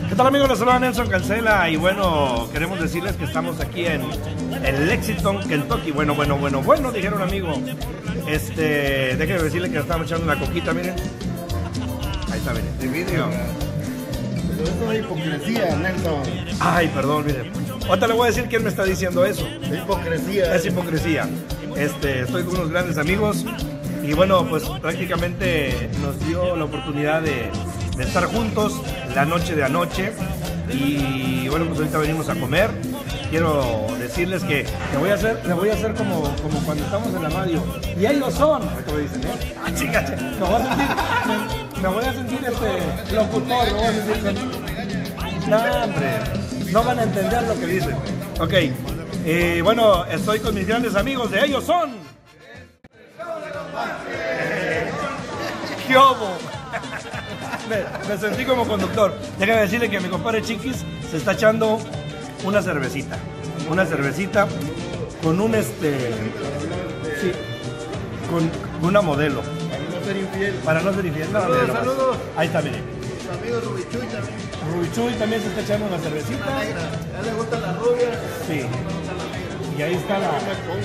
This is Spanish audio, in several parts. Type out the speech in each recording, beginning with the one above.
¿Qué tal, amigos? Les saluda Nelson Cancela y bueno, queremos decirles que estamos aquí en Lexington, Kentucky. Bueno, dijeron, amigo. Déjenme decirles que estamos echando una coquita, miren. Ahí está, miren. De vidrio. Pero eso es hipocresía, Nelson. Ay, perdón, miren. Ahorita le voy a decir quién me está diciendo eso. Es hipocresía. Es hipocresía. Estoy con unos grandes amigos y bueno, pues prácticamente nos dio la oportunidad de estar juntos la noche de anoche y bueno, pues ahorita venimos a comer. Quiero decirles que le voy a hacer como cuando estamos en la radio. Y ellos son. Ahorita me dicen, ah, chica, me voy a sentir locutor, me voy a sentir. No, hombre, no van a entender lo que dicen. Ok, bueno, estoy con mis grandes amigos de ellos son. ¿Qué hubo? Me sentí como conductor. Déjame decirle que mi compadre Chiquis se está echando una cervecita con un sí, con una modelo. Para no ser infiel. Saludos. Ahí está, miren. Su amigo Rubichuy también. Rubichuy también se está echando una cervecita. A él le gustan las rubias. Sí. Y ahí está la.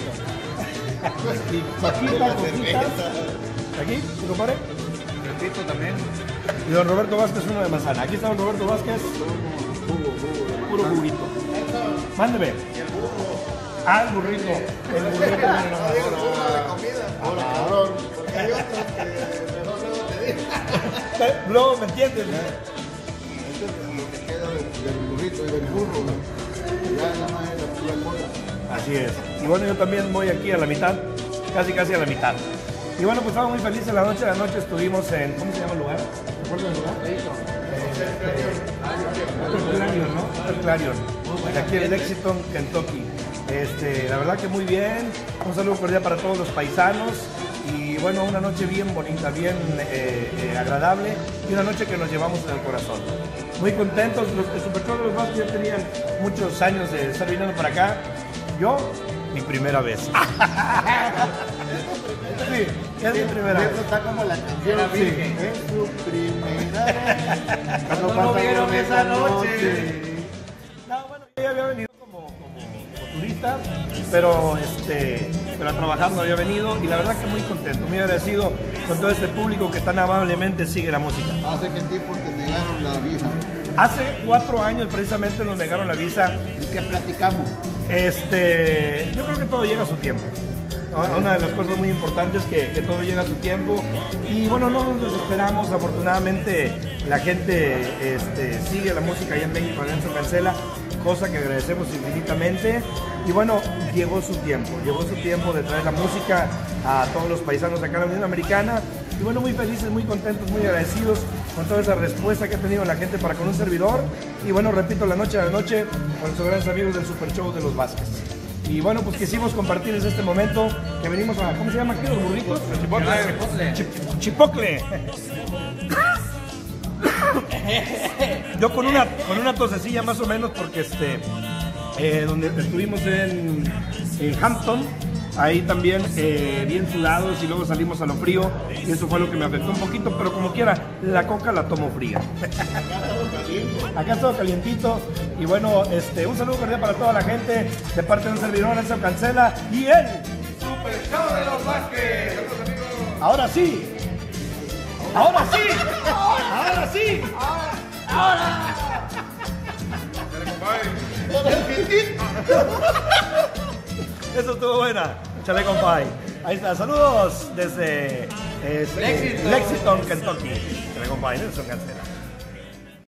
Y coquitas. Aquí, ¿tu compadre? Repito también. Y don Roberto Vázquez, uno de manzana. Aquí está don Roberto Vázquez. Puro juguito. Mándeme. Ah, el burrito. El burrito. De comida. Ahora, cabrón. Hay otros que mejor luego te digo. Luego me entiendes. Esto es lo que queda del burrito y del burro. Ya nada más es la pura cola. Así es. Y bueno, yo también voy aquí a la mitad. Casi a la mitad. Y bueno, pues estamos muy felices. La noche de anoche estuvimos en... ¿Cómo se llama el lugar? ¿Recuerdas el lugar? Clarion, ¿no? Clarion. Aquí en Lexington, Kentucky. La verdad que muy bien. Un saludo cordial para todos los paisanos. Y bueno, una noche bien bonita, bien agradable. Y una noche que nos llevamos en el corazón. Muy contentos. El Super Show de los Vázquez ya tenían muchos años de estar viniendo para acá. Yo, mi primera vez. Sí, es mi primera vez. Eso está como la canción. Sí. Es su primera vez. Cuando no vieron esa noche. No, bueno, yo ya había venido como turista, pero a trabajar no había venido y la verdad que muy contento, muy agradecido con todo este público que tan amablemente sigue la música. Hace que tiempo te negaron la visa. Hace 4 años precisamente nos negaron la visa. ¿Y qué platicamos? Yo creo que todo llega a su tiempo. Una de las cosas muy importantes es que todo llega a su tiempo y bueno, no nos desesperamos. Afortunadamente la gente sigue la música allá en México, en Nelson Cancela, cosa que agradecemos infinitamente. Y bueno, llegó su tiempo de traer la música a todos los paisanos acá en la Unión Americana. Y bueno, muy felices, muy contentos, muy agradecidos con toda esa respuesta que ha tenido la gente para con un servidor. Y bueno, repito, la noche a la noche con nuestros grandes amigos del Super Show de los Vázquez. Y bueno, pues quisimos compartirles este momento que venimos a... ¿Cómo se llama aquí los burritos? Chipotle. Yo con una tosecilla más o menos porque donde estuvimos en Hampton, ahí también bien sudados y luego salimos a lo frío y eso fue lo que me afectó un poquito, pero como quiera, la coca la tomo fría. Acá está todo calientito y bueno, un saludo cordial para toda la gente de parte de un servidor, Nelson Cancela y el Super Show de los Vázquez. Ahora sí. Ahora sí. Ahora sí. Ahora. Eso estuvo buena. Chale, compay. Ahí está. Saludos desde Lexington, Kentucky. Chale, compay. Nelson Cancela.